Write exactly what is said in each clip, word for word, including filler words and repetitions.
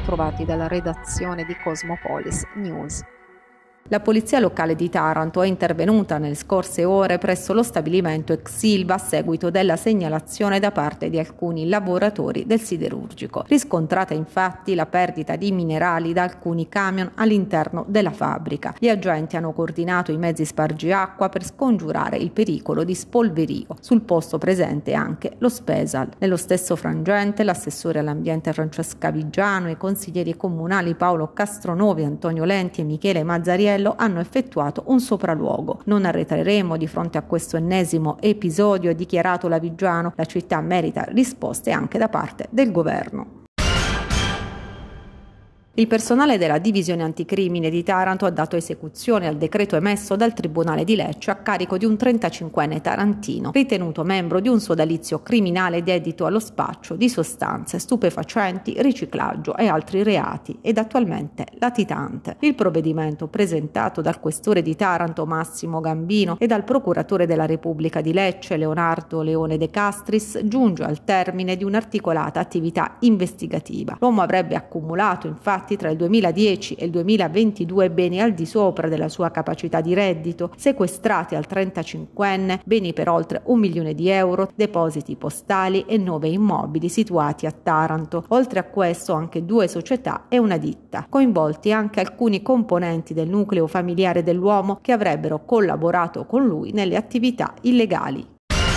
trovati dalla redazione di Cosmopolis News. La polizia locale di Taranto è intervenuta nelle scorse ore presso lo stabilimento ex Ilva a seguito della segnalazione da parte di alcuni lavoratori del siderurgico. Riscontrata infatti la perdita di minerali da alcuni camion all'interno della fabbrica. Gli agenti hanno coordinato i mezzi spargiacqua per scongiurare il pericolo di spolverio. Sul posto presente anche lo Spesal. Nello stesso frangente l'assessore all'ambiente Francesca Vigiano e i consiglieri comunali Paolo Castronovi, Antonio Lenti e Michele Mazzariello hanno effettuato un sopralluogo. Non arretreremo di fronte a questo ennesimo episodio, ha dichiarato la Vigiano. La città merita risposte anche da parte del governo. Il personale della divisione anticrimine di Taranto ha dato esecuzione al decreto emesso dal Tribunale di Lecce a carico di un trentacinquenne tarantino, ritenuto membro di un sodalizio criminale dedito allo spaccio di sostanze stupefacenti, riciclaggio e altri reati, ed attualmente latitante. Il provvedimento, presentato dal questore di Taranto Massimo Gambino e dal procuratore della Repubblica di Lecce Leonardo Leone De Castris, giunge al termine di un'articolata attività investigativa. L'uomo avrebbe accumulato infatti tra il duemiladieci e il duemilaventidue beni al di sopra della sua capacità di reddito, sequestrati al trentacinquenne beni per oltre un milione di euro, depositi postali e nove immobili situati a Taranto. Oltre a questo anche due società e una ditta. Coinvolti anche alcuni componenti del nucleo familiare dell'uomo che avrebbero collaborato con lui nelle attività illegali.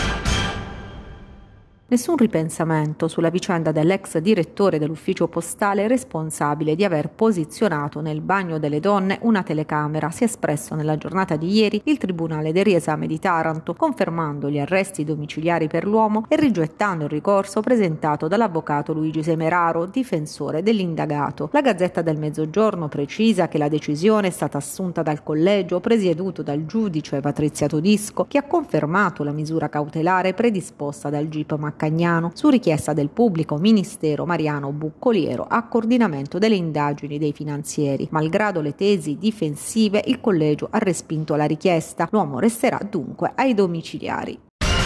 Nessun ripensamento sulla vicenda dell'ex direttore dell'ufficio postale responsabile di aver posizionato nel bagno delle donne una telecamera. Si è espresso nella giornata di ieri il Tribunale del Riesame di Taranto, confermando gli arresti domiciliari per l'uomo e rigettando il ricorso presentato dall'avvocato Luigi Semeraro, difensore dell'indagato. La Gazzetta del Mezzogiorno precisa che la decisione è stata assunta dal collegio presieduto dal giudice Patrizia Todisco, che ha confermato la misura cautelare predisposta dal G I P Maccagnano su richiesta del pubblico ministero Mariano Buccoliero a coordinamento delle indagini dei finanzieri. Malgrado le tesi difensive, il collegio ha respinto la richiesta. L'uomo resterà dunque ai domiciliari.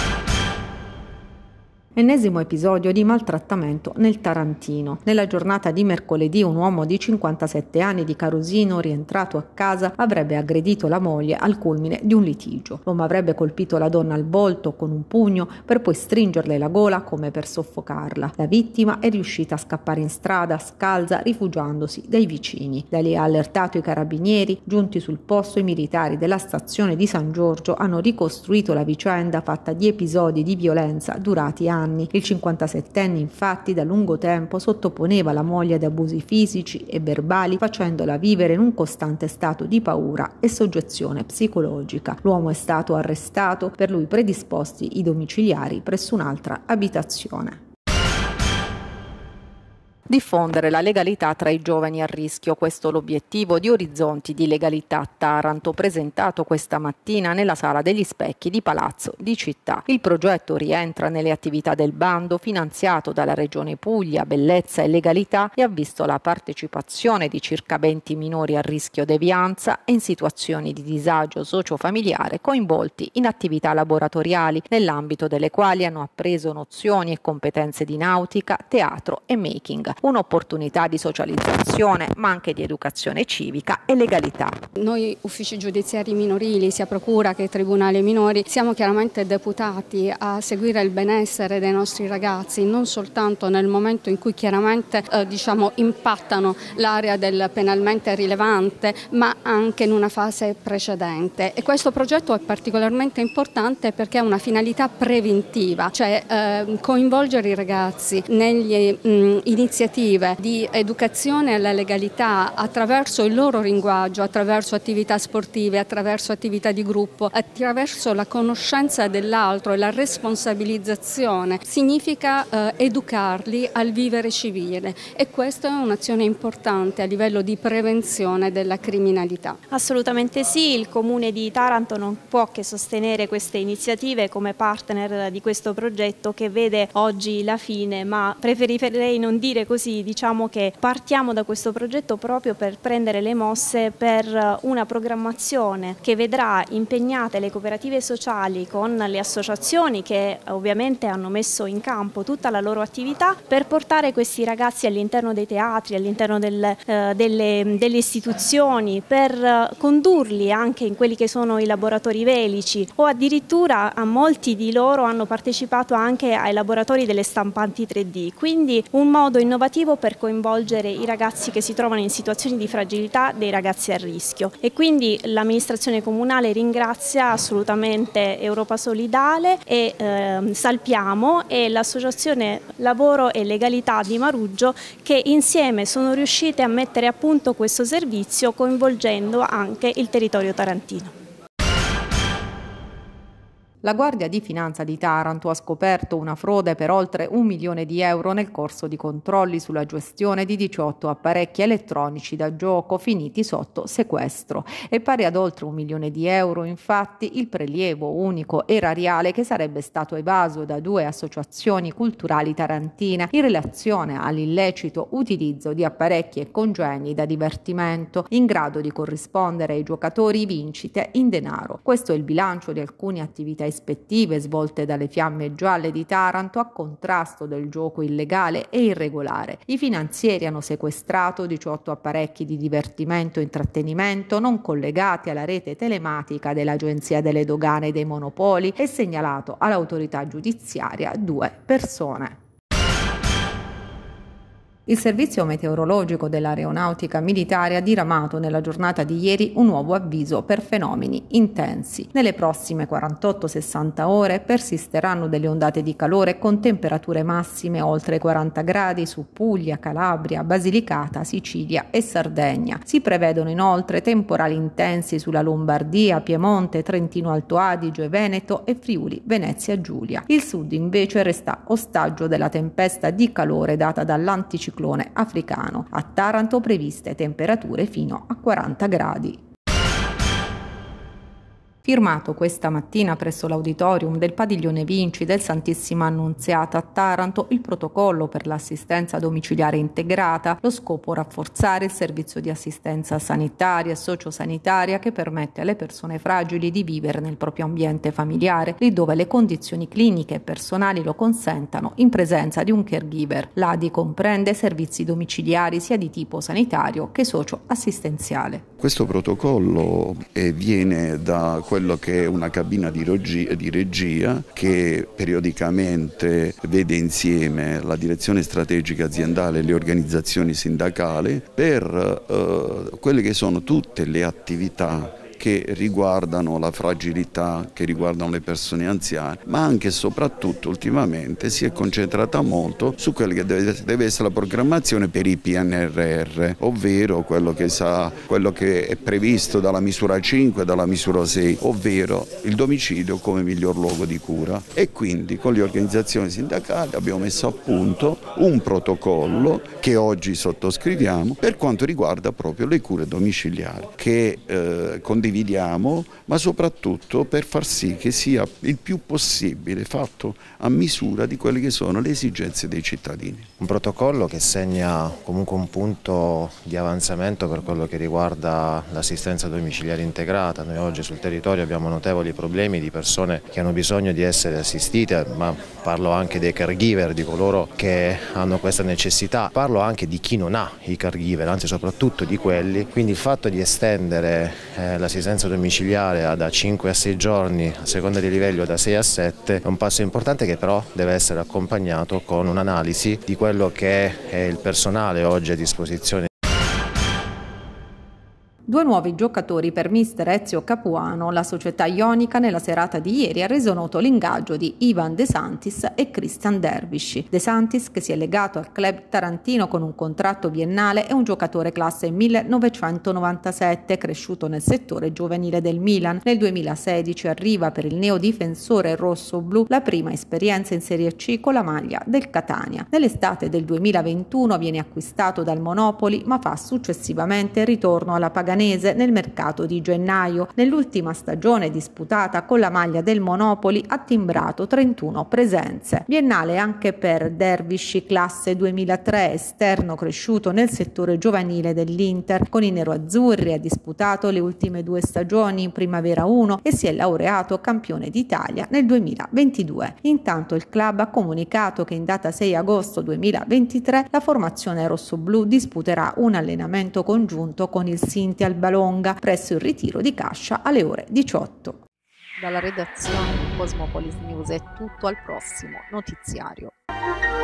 Ennesimo episodio di maltrattamento nel Tarantino. Nella giornata di mercoledì un uomo di cinquantasette anni di Carosino, rientrato a casa, avrebbe aggredito la moglie al culmine di un litigio. L'uomo avrebbe colpito la donna al volto con un pugno per poi stringerle la gola come per soffocarla. La vittima è riuscita a scappare in strada scalza, rifugiandosi dai vicini. Da lì ha allertato i carabinieri. Giunti sul posto, i militari della stazione di San Giorgio hanno ricostruito la vicenda fatta di episodi di violenza durati anni. Il cinquantasettenne infatti da lungo tempo sottoponeva la moglie ad abusi fisici e verbali, facendola vivere in un costante stato di paura e soggezione psicologica. L'uomo è stato arrestato, per lui predisposti i domiciliari presso un'altra abitazione. Diffondere la legalità tra i giovani a rischio, questo l'obiettivo di Orizzonti di Legalità a Taranto, presentato questa mattina nella Sala degli Specchi di Palazzo di Città. Il progetto rientra nelle attività del bando finanziato dalla Regione Puglia, Bellezza e Legalità, e ha visto la partecipazione di circa venti minori a rischio devianza e in situazioni di disagio socio-familiare coinvolti in attività laboratoriali, nell'ambito delle quali hanno appreso nozioni e competenze di nautica, teatro e making. Un'opportunità di socializzazione ma anche di educazione civica e legalità. Noi uffici giudiziari minorili, sia procura che tribunale minori, siamo chiaramente deputati a seguire il benessere dei nostri ragazzi, non soltanto nel momento in cui chiaramente eh, diciamo, impattano l'area del penalmente rilevante, ma anche in una fase precedente. E questo progetto è particolarmente importante perché ha una finalità preventiva, cioè eh, coinvolgere i ragazzi negli mh, iniziative di educazione alla legalità attraverso il loro linguaggio, attraverso attività sportive, attraverso attività di gruppo, attraverso la conoscenza dell'altro e la responsabilizzazione. Significa eh, educarli al vivere civile, e questa è un'azione importante a livello di prevenzione della criminalità. Assolutamente sì, il Comune di Taranto non può che sostenere queste iniziative come partner di questo progetto che vede oggi la fine, ma preferirei non dire così così diciamo che partiamo da questo progetto proprio per prendere le mosse per una programmazione che vedrà impegnate le cooperative sociali con le associazioni che ovviamente hanno messo in campo tutta la loro attività per portare questi ragazzi all'interno dei teatri, all'interno del, eh, delle, delle istituzioni, per condurli anche in quelli che sono i laboratori velici, o addirittura a molti di loro hanno partecipato anche ai laboratori delle stampanti tre D, quindi un modo innovativo per coinvolgere i ragazzi che si trovano in situazioni di fragilità, dei ragazzi a rischio. E quindi l'amministrazione comunale ringrazia assolutamente Europa Solidale e eh, Salpiamo e l'associazione Lavoro e Legalità di Maruggio, che insieme sono riuscite a mettere a punto questo servizio coinvolgendo anche il territorio tarantino. La Guardia di Finanza di Taranto ha scoperto una frode per oltre un milione di euro nel corso di controlli sulla gestione di diciotto apparecchi elettronici da gioco finiti sotto sequestro. È pari ad oltre un milione di euro, infatti, il prelievo unico erariale che sarebbe stato evaso da due associazioni culturali tarantine in relazione all'illecito utilizzo di apparecchi e congegni da divertimento in grado di corrispondere ai giocatori vincite in denaro. Questo è il bilancio di alcune attività ispettive svolte dalle Fiamme Gialle di Taranto a contrasto del gioco illegale e irregolare. I finanzieri hanno sequestrato diciotto apparecchi di divertimento e intrattenimento non collegati alla rete telematica dell'Agenzia delle Dogane e dei Monopoli e segnalato all'autorità giudiziaria due persone. Il servizio meteorologico dell'Aeronautica Militare ha diramato nella giornata di ieri un nuovo avviso per fenomeni intensi. Nelle prossime quarantotto sessanta ore persisteranno delle ondate di calore con temperature massime oltre i quaranta gradi su Puglia, Calabria, Basilicata, Sicilia e Sardegna. Si prevedono inoltre temporali intensi sulla Lombardia, Piemonte, Trentino Alto Adige, Veneto e Friuli Venezia Giulia. Il sud invece resta ostaggio della tempesta di calore data dall'anticiclone africano. A Taranto previste temperature fino a quaranta gradi. Firmato questa mattina presso l'auditorium del Padiglione Vinci del Santissima Annunziata a Taranto il protocollo per l'assistenza domiciliare integrata, lo scopo rafforzare il servizio di assistenza sanitaria e sociosanitaria che permette alle persone fragili di vivere nel proprio ambiente familiare, lì dove le condizioni cliniche e personali lo consentano, in presenza di un caregiver. L'A D I comprende servizi domiciliari sia di tipo sanitario che socio-assistenziale. Questo protocollo eh, viene da quello che è una cabina di regia, di regia che periodicamente vede insieme la direzione strategica aziendale e le organizzazioni sindacali per eh, quelle che sono tutte le attività che riguardano la fragilità, che riguardano le persone anziane, ma anche e soprattutto ultimamente si è concentrata molto su quella che deve, deve essere la programmazione per i P N R R, ovvero quello che, sa, quello che è previsto dalla misura cinque e dalla misura sei, ovvero il domicilio come miglior luogo di cura. E quindi con le organizzazioni sindacali abbiamo messo a punto un protocollo che oggi sottoscriviamo per quanto riguarda proprio le cure domiciliari, che eh, condividiamo Dividiamo, ma soprattutto per far sì che sia il più possibile fatto a misura di quelle che sono le esigenze dei cittadini. Un protocollo che segna comunque un punto di avanzamento per quello che riguarda l'assistenza domiciliare integrata. Noi oggi sul territorio abbiamo notevoli problemi di persone che hanno bisogno di essere assistite, ma parlo anche dei caregiver, di coloro che hanno questa necessità, parlo anche di chi non ha i caregiver, anzi soprattutto di quelli, quindi il fatto di estendere eh, l'assistenza domiciliare da cinque a sei giorni, a seconda di livello da sei a sette, è un passo importante che però deve essere accompagnato con un'analisi di quello che è il personale oggi a disposizione. Due nuovi giocatori per mister Ezio Capuano. La società ionica nella serata di ieri ha reso noto l'ingaggio di Ivan De Santis e Christian Dervish. De Santis, che si è legato al club tarantino con un contratto biennale, è un giocatore classe millenovecentonovantasette, cresciuto nel settore giovanile del Milan. Nel duemilasedici arriva per il neodifensore rosso-blu la prima esperienza in Serie C con la maglia del Catania. Nell'estate del duemilaventuno viene acquistato dal Monopoli, ma fa successivamente ritorno alla Paganese veronese nel mercato di gennaio. Nell'ultima stagione disputata con la maglia del Monopoli ha timbrato trentuno presenze. Biennale anche per Dervish, classe duemilatré, esterno cresciuto nel settore giovanile dell'Inter. Con i neroazzurri ha disputato le ultime due stagioni in Primavera uno e si è laureato campione d'Italia nel duemilaventidue. Intanto il club ha comunicato che in data sei agosto duemilaventitré la formazione rossoblù disputerà un allenamento congiunto con il Sinti Albalonga presso il ritiro di Cascia alle ore diciotto. Dalla redazione di Cosmopolis News è tutto, al prossimo notiziario.